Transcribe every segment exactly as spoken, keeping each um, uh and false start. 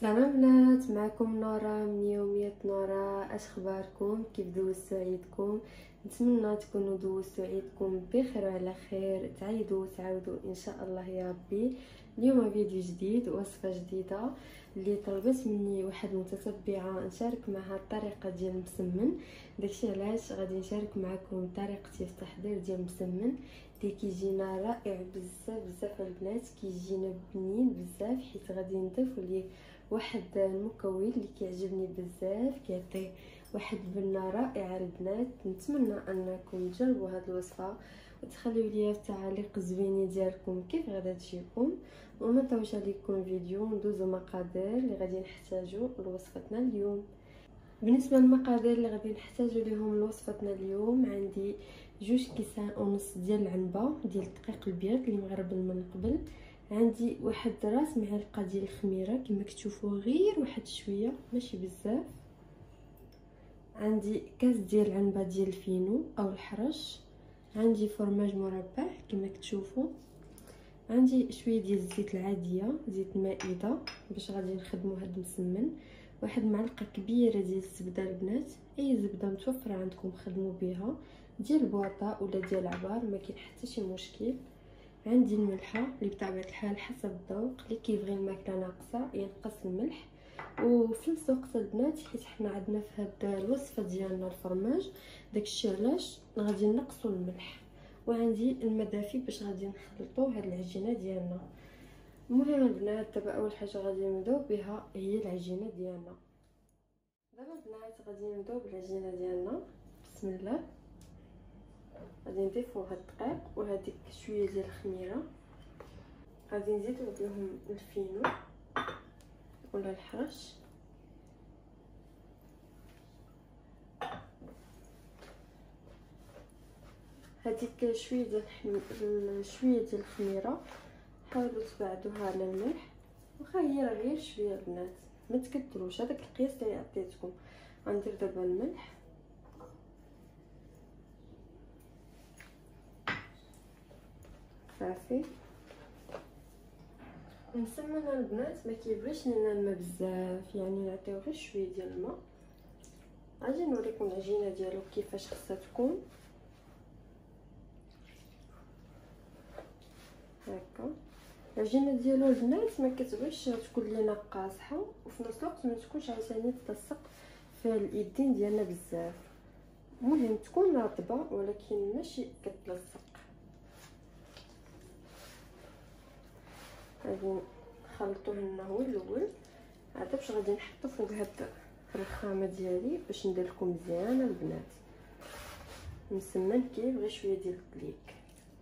سلام بنات، معكم نورا من يوميات نورا. اش اخباركم؟ كيف دوزتوا عيدكم؟ نتمنى تكونوا دوزتوا عيدكم بخير وعلى خير، تعيدوا وتعاودوا ان شاء الله يا ربي. اليوم فيديو جديد، وصفه جديده اللي طلبت مني واحد متتبعه نشارك معها الطريقه ديال المسمن. داكشي علاش غادي نشارك معكم طريقتي في التحضير ديال المسمن اللي كيجينا رائع بزاف بزاف البنات، كيجينا بنين بزاف حيت غادي نضيفوا ليه واحد المكون اللي كيعجبني بزاف، كيعطي واحد البنه رائعه البنات. نتمنى انكم تجربوا هذه الوصفه وتخليوا لي في التعاليق الزوينين ديالكم كيف غادا تجيكم. وما نطولش عليكم الفيديو، ندوزو مقادير اللي غادي نحتاجو لوصفتنا اليوم. بالنسبه للمقادير اللي غادي نحتاجو ليهم لوصفتنا اليوم، عندي جوج كيسان ونص ديال العنبه ديال الدقيق البيض اللي مغربل من قبل، عندي واحد راس معلقه ديال الخميره كما كتشوفوا، غير واحد شويه ماشي بزاف، عندي كاس ديال العنبه ديال الفينو او الحرش، عندي فرماج مربع كما كتشوفوا، عندي شويه ديال الزيت العاديه زيت المائده باش غادي نخدموا هذا المسمن، واحد معلقه كبيره ديال الزبده البنات، اي زبده متوفره عندكم خدموا بها، ديال البواطه ولا ديال العبار ما كاين حتى شي مشكل، عندي الملحه اللي بطبيعه الحال حسب الذوق، اللي كيبغي الماكله ناقصه ينقص الملح. وفي نفس الوقت البنات حيت حنا عندنا في هاد الوصفه ديالنا الفرماج، داكشي علاش غادي نقصوا الملح. وعندي الماء دافي باش غادي نخلطوا هاد العجينه ديالنا. المهم البنات دابا اول حاجه غادي نبداو بها هي العجينه ديالنا. دابا البنات غادي نبداو بالعجينه ديالنا، بسم الله. غادي نضيفوا هاد الدقيق وهذيك شويه ديال الخميره، غادي نزيدو بهم الفينو ولا الحرش، هذيك شويه ديال الحم... شويه ديال الخميره حاولوا تبعدوها على الملح، واخا هي راه غير شويه البنات ما تكثروش، هذاك القياس اللي عطيتكم. غندير دابا الملح صافي. نسمن البنات ما كيبغيش لنا الماء بزاف، يعني نعطيو غير شويه ديال الماء. غادي نوريكم العجينه ديالو كيفاش خصها تكون هكا. العجينه ديالو البنات ما كتبغيش تكون لينا قاصحه، وفي نفس الوقت ما تكونش عاوتاني تلصق في اليدين ديالنا بزاف، المهم تكون رطبه ولكن ماشي كتلصق. غادي نخلطوه لنا هو الاول، عاد باش غادي نحطو فوق هاد الرخامه ديالي باش ندير لكم مزيان البنات. مسمن كيبغي شويه ديال الدليك.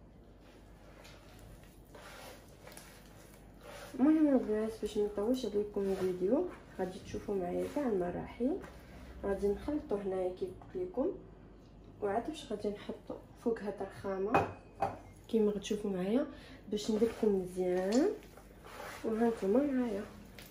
المهم البنات باش نطولش عليكم الفيديو غادي تشوفوا معايا كاع المراحل. غادي نخلطو هنايا كيف قلت لكم، وعاد باش غادي نحطو فوق هاد الرخامه كيما غتشوفوا معايا باش ندير لكم مزيان. وها نتوما معايا.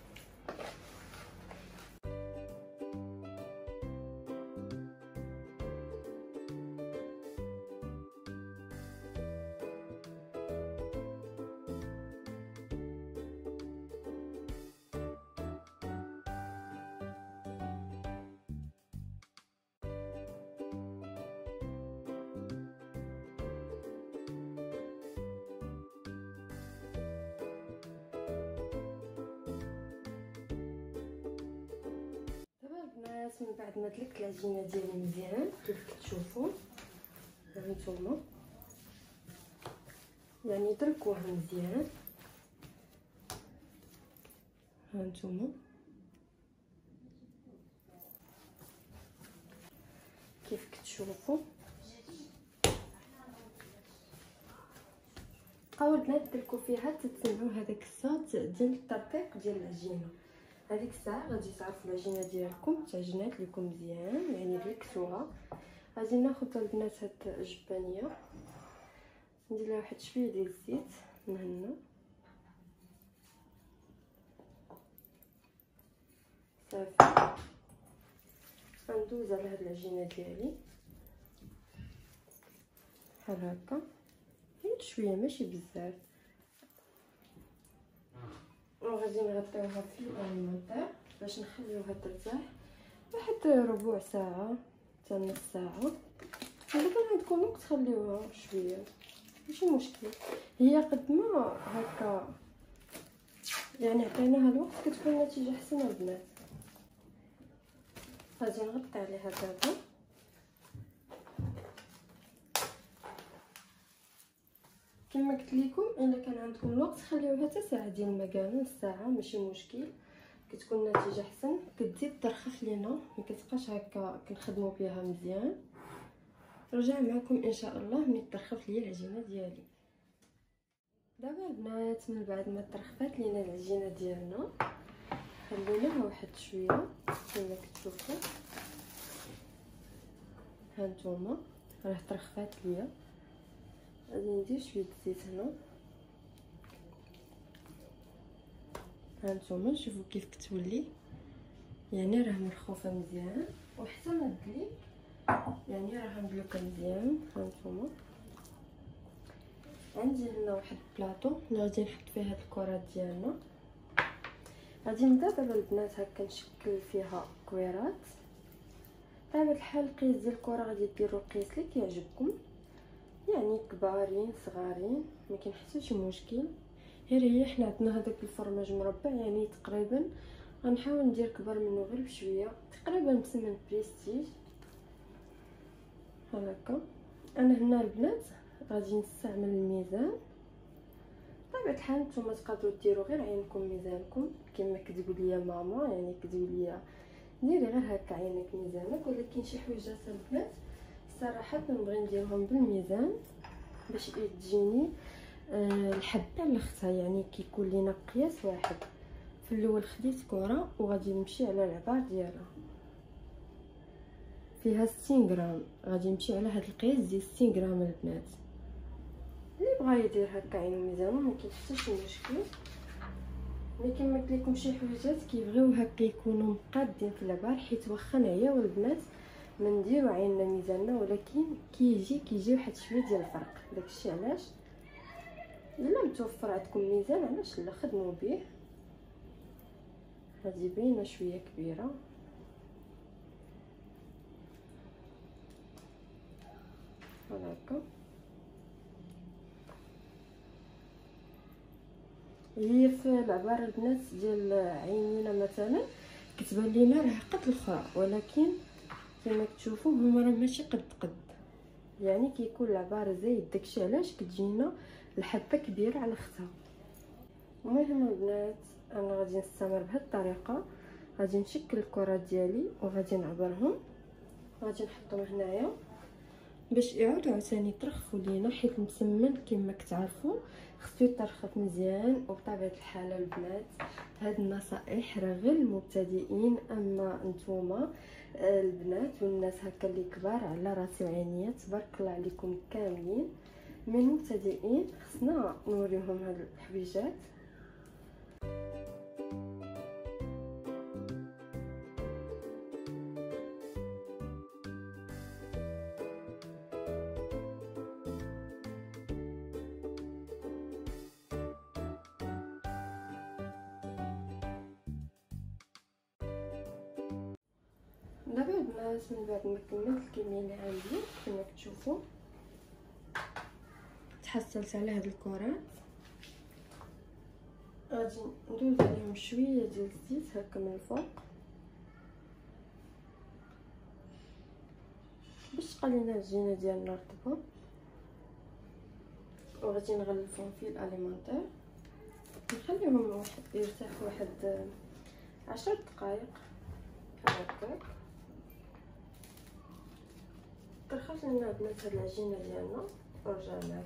البنات من بعد ما دلكت العجينه ديالي مزيان كيف كتشوفوا ها نتوما، يعني دركوها مزيان ها نتوما كيف كتشوفوا. بقاو البنات دركو فيها تتسمعوا هذاك الصوت ديال الترقيق ديال العجينه. هذيك الساعه غادي تعرفوا العجينه ديالكم تعجنات لكم مزيان، يعني دلكتوها. غادي ناخذ البنات هاد الجبانيه ندير لها واحد شويه ديال الزيت من هنا صافي. غندوز على هاد العجينه ديالي بحال هكا، غير شويه ماشي بزاف. وغادي نغطيوها في الاليمونتير باش نخليوها ترتاح واحد ربع ساعه حتى نص ساعه. الا كان عندكم وقت خليوها شويه ماشي مشكل. هي قد ما هكا يعني عطيناها الوقت كتكون النتيجه احسن البنات. غادي نغطي عليها دابا. كما قلت لكم الا كان عندكم الوقت خليوها حتى ساعه ديال ما كان نص ساعه ماشي مشكل، كتكون النتيجه احسن. كتزيد ترخف لينا ما كتبقاش هكا كنخدموا بها مزيان. رجع معكم ان شاء الله ملي ترخف ليا العجينه ديالي. دابا البنات من بعد ما ترخفات لينا العجينه ديالنا خليناها واحد شويه كما كتشوفوا. ها نتوما راه ترخفات ليا. غادي ندير شويه الزيت هنا. ها نتوما شوفوا كيف كتولي يعني راه مرخوفه مزيان وحتى ما تدلي يعني راه مبلوكه مزيان. ها نتوما عندي هنا واحد البلاطو اللي غادي نحط فيه هاد الكرات ديالنا. غادي نبدا دابا البنات هكا نشكل فيها كويرات. بطبيعه الحال القياس ديال الكره غادي ديروا القياس اللي كيعجبكم يعني كبارين صغارين ما كاين حتى شي مشكل. غير هي حنا عندنا هذاك الفرماج مربع يعني تقريبا غنحاول ندير كبر منه غير بشويه تقريبا مسمن بريستيج هكا. انا هنا البنات غادي نستعمل الميزان. بطبيعه الحال نتوما تقدروا ديروا غير عينكم ميزانكم كما كتقول ليا ماما يعني كتقول ليا ديري غير هكا عينك ميزانك. ولكن شي حويجات البنات صراحه نبغي نديرهم بالميزان باش تجيني أه الحبه على اختها يعني كيكون لينا قياس واحد. في الاول خديت كره وغادي نمشي على العبار ديالها فيها ستين غرام. غادي نمشي على هذا القياس ديال ستين غرام البنات. اللي بغا يدير هكا عين ميزانو ما كاين حتى شي مشكل. ملي كما قلت لكم شي حويجات كيبغيو هكا يكونوا مقادين في العبار حيت واخا نعياو البنات ما نديرو عيننا ميزاننا ولكن كيجي كيجي واحد شويه ديال الفرق. داكشي علاش الا متوفر عندكم ميزان علاش لا خدموا به. هذه باينه شويه كبيره هكا. هي في العبار البنات ديال عينينا مثلا كتبان لينا راه قد الاخرى ولكن كما كتشوفوا هما راه ماشي قد قد يعني كيكون العبار زايد. داكشي علاش كتجينا الحبه كبيره على اختها. المهم البنات انا غادي نستمر بهذه الطريقه. غادي نشكل الكرات ديالي وغادي نعبرهم. غادي نحطهم هنايا باش يعاودوا عاوتاني يترخفوا لينا حيت المسمن كما كتعرفوا خصو يترخف مزيان. وبطبيعه الحال البنات هاد النصائح راه غير المبتدئين. اما نتوما البنات والناس هكا اللي كبار على راسي وعينيا تبارك الله عليكم كاملين من المبتدئين خصنا نوريهم هاد الحويجات. دابا البنات من بعد ما كملت الكميه اللي عندي كما كتشوفوا تحصلت على هاد الكرات. غادي ندوز عليهم شويه ديال الزيت هكا من الفوق باش تبقى لينا العجينه ديالنا رطبه. وغادي نغلفهم في الاليمونتير نخليهم واحد يرتاحوا واحد عشر دقائق هكا. ترخص لنا البنات هاد العجينه ديالنا ورجع معكم.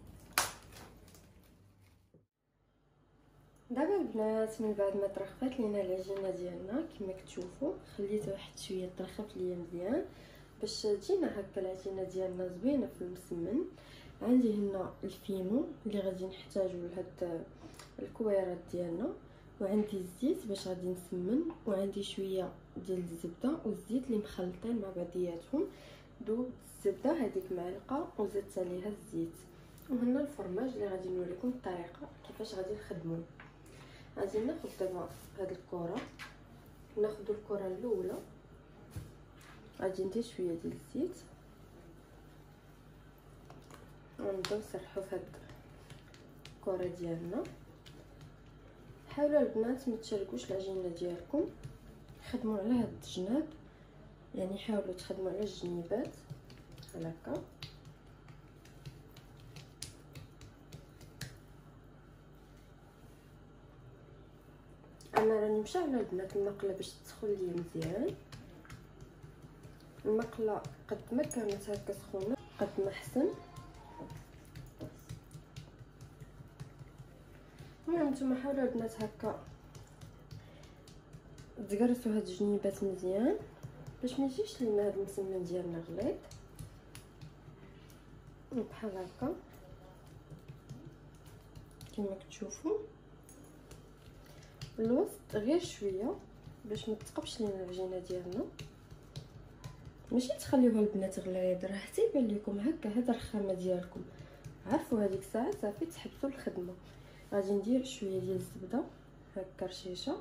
دابا البنات من بعد ما ترخفات لينا العجينه ديالنا كما كتشوفوا خليت واحد شويه ترخف ليا مزيان باش تجينا هكا العجينه ديالنا زوينه في المسمن. عندي هنا الفينو اللي غادي نحتاجو لهاد الكويرات ديالنا وعندي الزيت باش غادي نسمن وعندي شويه ديال الزبده والزيت اللي مخلطين مع بعضياتهم. دوب الزبده هذيك معلقه وزدت عليها الزيت. وهنا الفرماج اللي غادي نوريكم الطريقه كيفاش غادي نخدموه. غادي ناخذ دابا هاد الكره، ناخذ الكره الاولى، غادي ندير شويه ديال الزيت ونبداو نسرحو في هاد الكره ديالنا. حاولوا البنات ما تشركوش العجينه ديالكم، خدموا على هاد الجناب، يعني حاولوا تخدموا على الجنيبات بحال هكا. انا راني مشعله البنات المقله باش تسخن لي مزيان. المقله قد ما كانت هكا سخونه قد ما احسن. المهم نتوما حاولوا البنات هكا تقرصوا هاد الجنيبات مزيان باش ما يجيش لينا هاد المسمن ديالنا غليظ بحال هكا كما كتشوفوا. الوسط غير شويه باش ما تثقبش لينا العجينه ديالنا، ماشي تخليوها البنات غليظ، راه حتى يبان لكم هكا هذا الرخامه ديالكم. عرفوا هذيك الساعه صافي تحبسوا الخدمه. غادي ندير شويه ديال الزبده هكا رشيشه.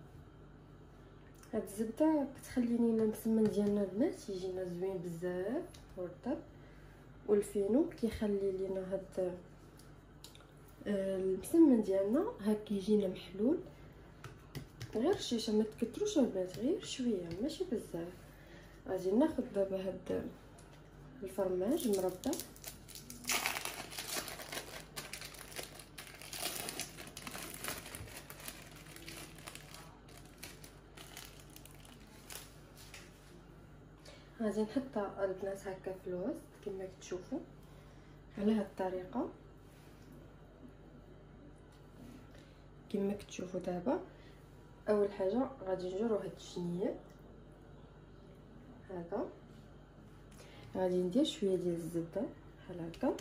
هاد الزبده كتخلي لينا المسمن ديالنا البنات يجينا زوين بزاف ورطب، والفينو كيخلي لينا هاد المسمن ديالنا هكا يجينا محلول. غير رشيشه ما تكتروش البنات، غير شويه ماشي بزاف. غادي ناخذ دابا هاد الفرماج المربى، غادي نحطها البنات هكا في الوسط كما كتشوفوا على هاد الطريقه كما كتشوفوا. دابا اول حاجه غادي نجرو هاد الجنيب هذا، غادي ندير شويه ديال الزبده بحال هكا،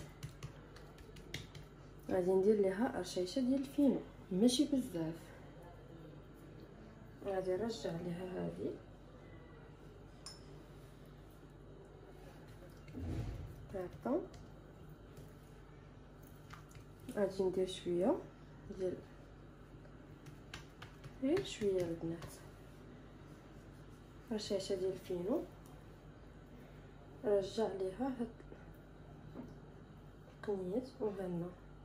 غادي ندير ليها رشيشه ديال الفينو ماشي بزاف، غادي نرجع ليها هذه هكا. غادي ندير شويه ديال غير شويه البنات رشيشه ديال الفينو، رجع ليها هاد القنيت وهنا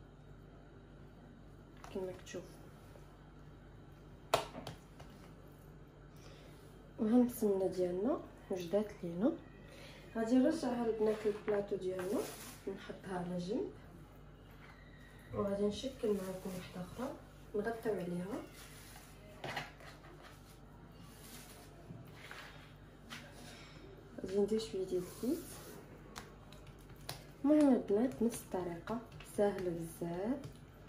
كما كتشوف. وهاد السمنه ديالنا وجدات لينا، غادي نرجعها البنات للبلاطو ديالنا نحطها على جنب، وغادي نشكل معكم وحده اخرى نغطيو عليها. غادي ندير شويه ديال الزيت. المهم البنات نفس الطريقه ساهله بزاف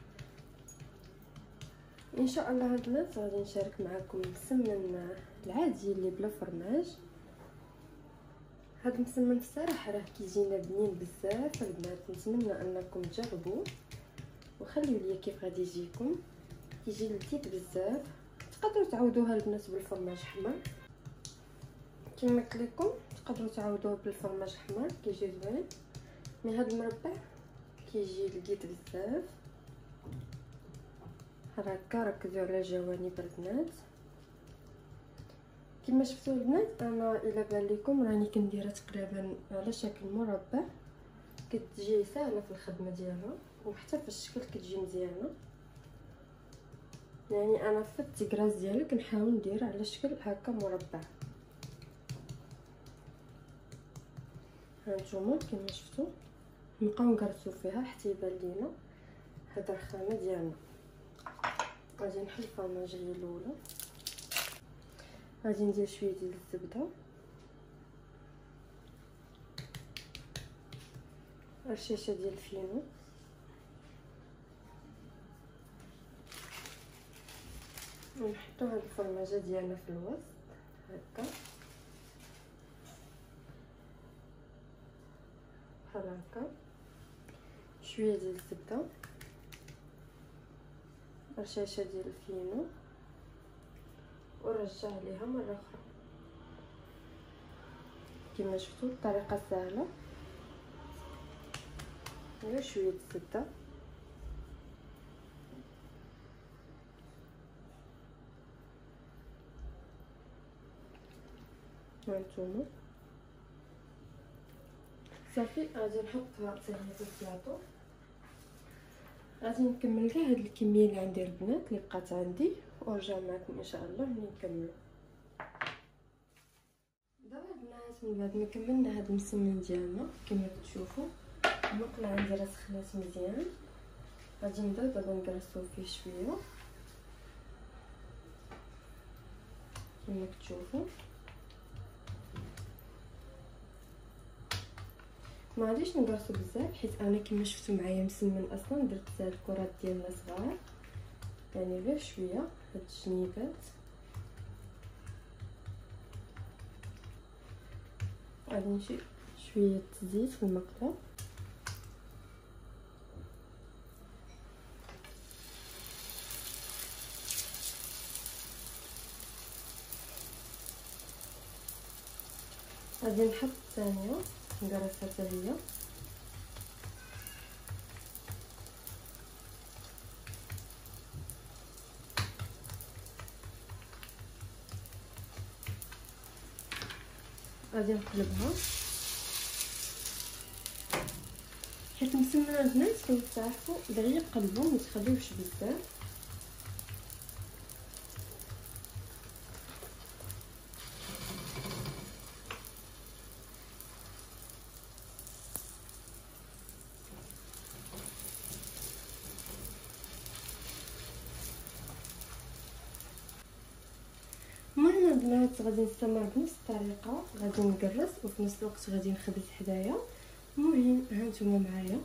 ان شاء الله. البنات غادي نشارك معكم المسمن العادي اللي بلا فرماج. هاد المسمن الصراحه راه كيجينا بنين بزاف البنات، نتمنى انكم تجربوه وخليوا لي كيف غادي يجيكم. كيجي لذيذ بزاف. تقدروا تعوضوها البنات بالفرماج حمر كما قلت لكم، تقدروا تعوضوه بالفرماج حمر كيجي زوين، مي هاد المربع كيجي لذيذ بزاف. هكا ركزوا على جوانب البنات كما شفتوا البنات. انا الا بان لكم راني كنديرها تقريبا على شكل مربع، كتجي سهله في الخدمه ديالها وحتى في الشكل كتجي مزيانه. يعني انا في التكراس ديالي كنحاول ندير على شكل هكا مربع. هانتوما كما شفتوا نبقاو نقرصوا فيها حتى يبان لينا هاد الرخامه ديالنا. غادي نحل الفرماجيه الاولى، غادي ندير شويه ديال الزبده، رشيشه ديال الفينو، ونحطو هاد الفرماجه ديالنا في الوسط هكا بحال هكا. شويه ديال الزبده، رشاشه ديال الفينو، ونرجع عليها مره اخرى كما شفتوا. الطريقه سهله، غير شويه الزبده هانتوما صافي. غادي نحطها حتى هي في البلاطو. غادي نكمل كاع هاد الكميه اللي عندي البنات اللي بقات عندي ونرجع معكم ان شاء الله ملي نكملو. دابا البنات من بعد ما كملنا هاد المسمن ديالنا كما كتشوفوا المقله عندي راه سخنات مزيان. غادي نبداو دابا نقرصو فيه شويه كما كتشوفوا. ما غاديش نقرصو بزاف حيت انا كما شفتوا معايا مسمن اصلا درت هاد الكرات ديالنا صغار، يعني غير شويه هاد الجنيبات. غادي نشي شويه زيت في المقله. غادي نحط الثانيه نقرصها حتى هي. غادي نقلبها حيت مسمن البنات كما تعرفوا دغيا قلبوا ما تخليوش بزاف. المهم البنات غادي نستمر بنفس الطريقه، غادي نقرص وفي نفس الوقت غادي نخبز حدايا. المهم هانتوما معايا.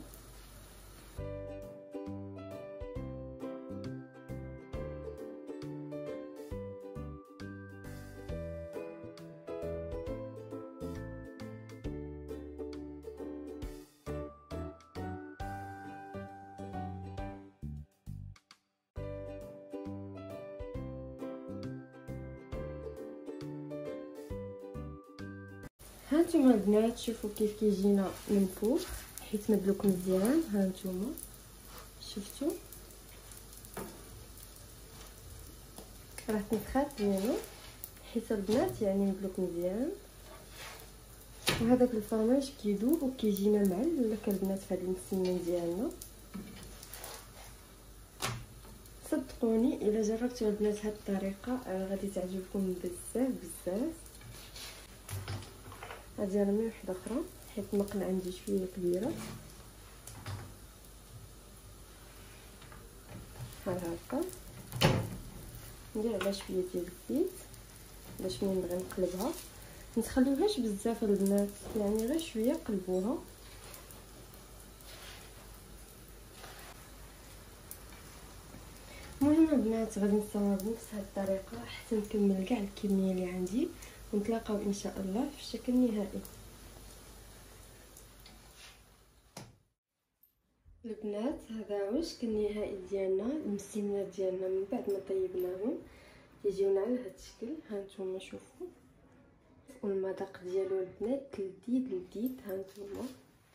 هانتوما البنات شوفوا كيف كيجينا منفوخ حيت مدلوك مزيان. هانتوما شفتوا راه تنخاف منه حيت البنات يعني مدلوك مزيان. وهذاك الفرماج كيذوب وكيجينا معلك البنات في هذا المسمن ديالنا. صدقوني الا جربتوا البنات هاد الطريقه غادي تعجبكم بزاف بزاف. غادي نرمي وحده اخرى حيت المقله عندي شويه كبيره. بحال هكا ندير عليها شويه ديال الزيت باش ملي نبغي نقلبها ما تخليوهاش بزاف البنات، يعني غير شويه قلبوها. المهم البنات غادي نستمر بنفس هاد الطريقه حتى نكمل كاع الكميه اللي عندي ونتلاقاو ان شاء الله في الشكل النهائي. البنات هذا هو الشكل النهائي ديالنا. المسمنات ديالنا من بعد ما طيبناهم يجيونا على هذا الشكل. هانتوما شوفوا والمذاق ديالو البنات لذيذ لذيذ. هانتوما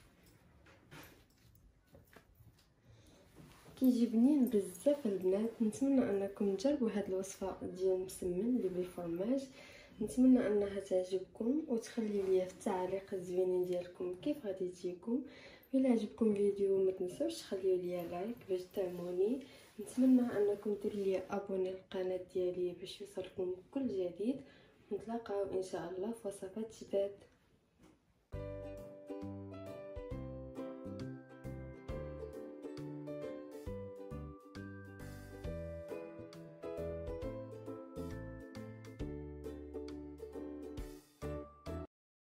كيجي بنين بزاف البنات. نتمنى انكم تجربوا هذه الوصفه ديال المسمن اللي بالفرماج. نتمنى انها تعجبكم وتخليوا لي في التعليق الزوينين ديالكم كيف غادي تجيكم. الا عجبكم الفيديو ما تنسوش تخليوا لي لايك باش تدعموني. نتمنى انكم ديروا لي ابوني للقناه ديالي باش يوصلكم كل جديد. نتلاقاو ان شاء الله في وصفات جداد.